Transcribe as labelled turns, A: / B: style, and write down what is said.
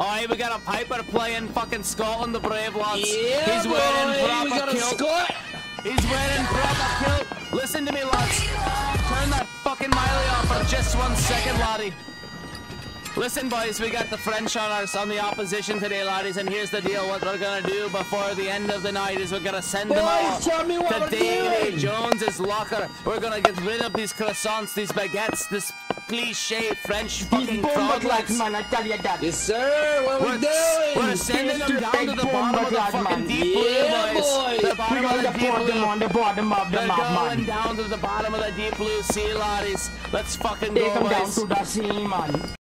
A: Alright, we got a Piper playing fucking Scotland, the brave lads.
B: Yeah,
A: He's wearing
B: boy,
A: proper
B: we got a
A: kilt.
B: Scot.
A: He's wearing proper kilt. Listen to me, lads. Turn that fucking Miley off for just 1 second, laddie. Listen, boys, we got the French on the opposition today, laddies, and here's the deal. What we're gonna do before the end of the night is we're gonna send them all to Davy Jones's locker. We're gonna get rid of these croissants, these baguettes, this cliche French fucking crowdlets.
C: Man, I tell you that.
B: Yes, sir. What we doing?
A: We're sending them down to the bottom of the fucking deep blue, boys. The bottom of the deep blue.
C: On the bottom of the
A: They're
C: map, man.
A: going down to the bottom of the deep blue sea, laddies. Let's fucking
C: Take
A: go,
C: them down
A: boys.
C: to the sea, man.